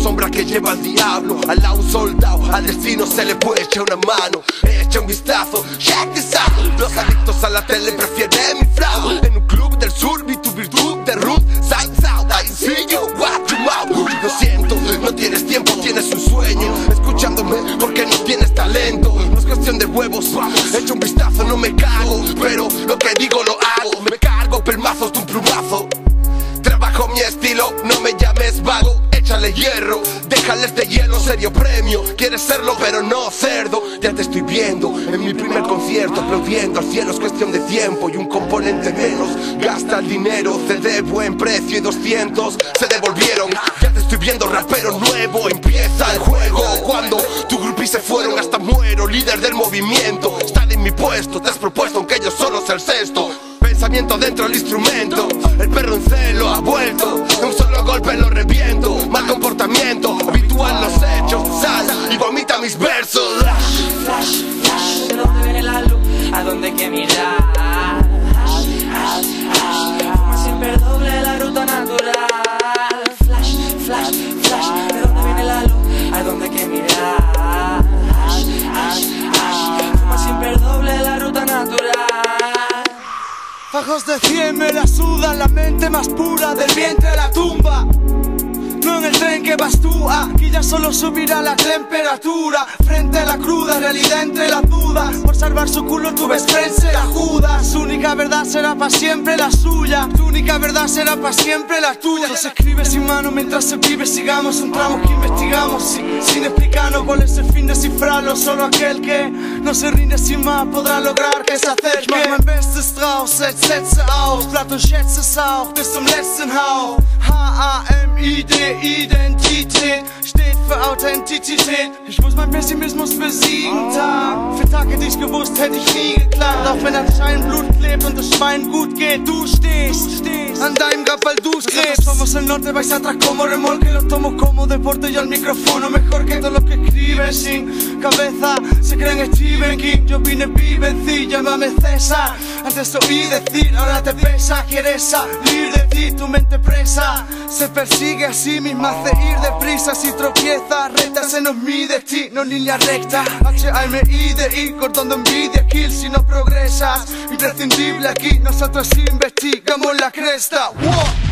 sombra que lleva al diablo. Al lado un soldado, al destino se le puede echar una mano. Echa un vistazo, check this out. Los adictos a la tele prefieren mi flow. En un club del sur vi tu virtud de Ruth. Signs out, I see you, watch your mouth. Lo siento, no tienes tiempo, tienes un sueño. Escuchándome porque no tienes talento. No es cuestión de huevos, echa un vistazo, no me cago, pero lo que digo lo hago. Me cargo pelmazos de un plumazo. Trabajo mi estilo, no me llames vago. Échale hierro, déjales de hielo, serio premio. Quieres serlo pero no cerdo. Ya te estoy viendo en mi primer concierto, aplaudiendo al cielo, es cuestión de tiempo y un componente menos. Gasta el dinero, CD buen precio y 200 se devolvieron. Ya te estoy viendo rapero nuevo, empieza el juego. Cuando tu groupie se fueron hasta muero, líder del movimiento. Están en mi puesto, te has propuesto aunque yo solo sea el sexto. Pensamiento dentro del instrumento, el perro en celo ha vuelto. De un solo golpe lo reviento. Mal comportamiento, habitual los hechos. Sal y vomita mis versos. Flash, flash, flash, ¿de dónde viene la luz? ¿A dónde hay que mirar? Fuma siempre doble la ruta natural. Flash, flash, flash, ¿de dónde viene la luz? ¿A dónde hay que mirar? Fuma siempre doble la ruta natural. Bajos de 100 me la sudan, la mente más pura del vientre a la tumba. No en el tren que vas tú, aquí ya solo subirá la temperatura. Frente a la cruda realidad entre las dudas. Por salvar su culo tu best friend será Judas. Su única verdad será para siempre la suya. Tu única verdad será para siempre la tuya. No se escribe sin mano mientras se vive, sigamos un tramo que investigamos sin explicarnos cuál es el fin, descifrarlo. Solo aquel que no se rinde sin más podrá lograr que se acerque. Ich mach mein Bestes draus, setze aus, Platon schätze es auch bis zum letzten Hauch. H-A-M-I-D, Identität steht für Authentizität. Ich muss meinen Pessimismus besiegen, Tag für Tage, die ich gewusst, hätte ich nie geklappt. Auch wenn anscheinend Blut klebt und das Schwein gut geht. Du stehst an deinem Grab, weil du's gräbst. Somos el norte, vais atrás como remolque. Lo tomo como deporte y al micrófono mejor que todo lo que escribe. Sin cabeza, se creen Stephen King. Yo vine vivenci, llámame César. Antes oí decir, ahora te pesa. Quieres salir de ti, tu mente presa. Se persigue a sí misma, hace ir deprisa. Si tropieza, recta, se nos mide destino, línea recta. H-A-M-I-D-I, cortando envidia, kill si no progresas. Imprescindible aquí, nosotros investigamos la cresta. ¡Wow!